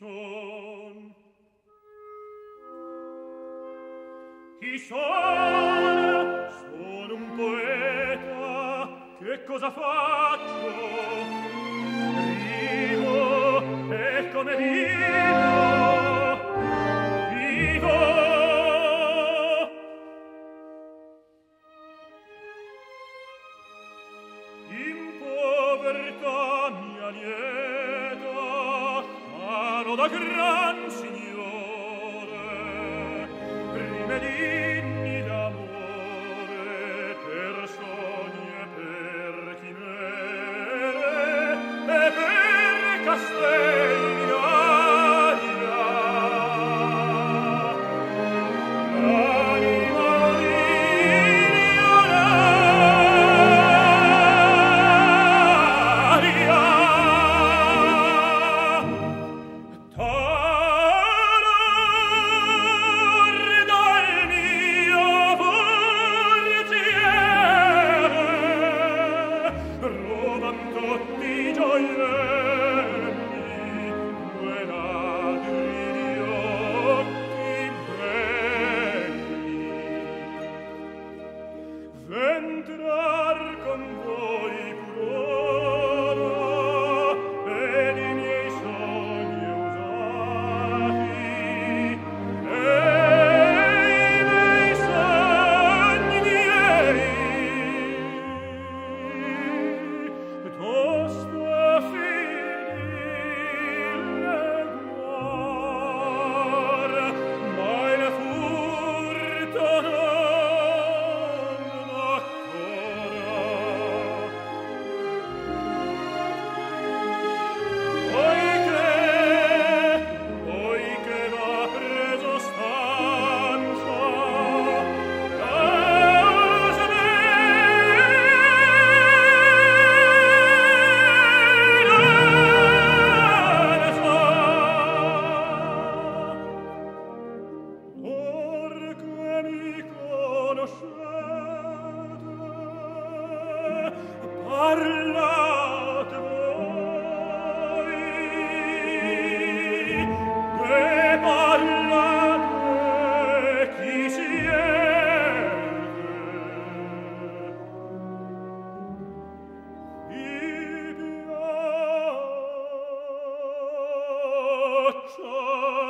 son? Chi sono? Sono un poeta. Che cosa faccio? Vivo, e come vivo? Vivo. In povertà mia lieta, sano da gran signore, rimedini d'amore per sogni e per chimere e per castelli d'aria. L'anima V'entrar con voi purora ed i miei sogni usati e i miei sogni tosto finire guar, ma il furto poiché va preso stanza, casa perché mi conoscete, parlate voi, parlate chi siete. Mi piaccia